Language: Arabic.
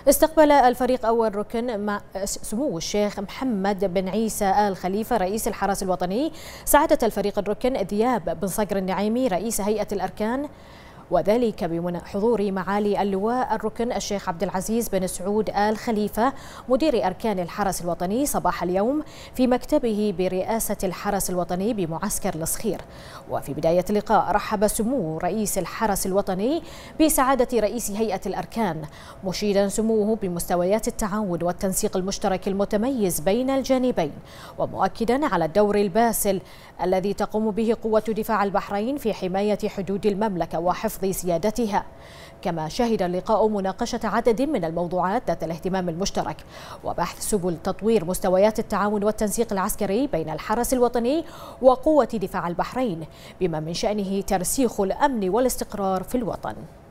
استقبل الفريق أول ركن مع سمو الشيخ محمد بن عيسى آل خليفة رئيس الحرس الوطني سعادة الفريق الركن ذياب بن صقر النعيمي رئيس هيئة الأركان، وذلك بحضور معالي اللواء الركن الشيخ عبد العزيز بن سعود آل خليفة مدير أركان الحرس الوطني صباح اليوم في مكتبه برئاسة الحرس الوطني بمعسكر الصخير. وفي بداية اللقاء رحب سمو رئيس الحرس الوطني بسعادة رئيس هيئة الأركان، مشيدا سموه بمستويات التعاون والتنسيق المشترك المتميز بين الجانبين، ومؤكدا على الدور الباسل الذي تقوم به قوة دفاع البحرين في حماية حدود المملكة وحفظ سيادتها. كما شهد اللقاء مناقشة عدد من الموضوعات ذات الاهتمام المشترك وبحث سبل تطوير مستويات التعاون والتنسيق العسكري بين الحرس الوطني وقوة دفاع البحرين، بما من شأنه ترسيخ الأمن والاستقرار في الوطن.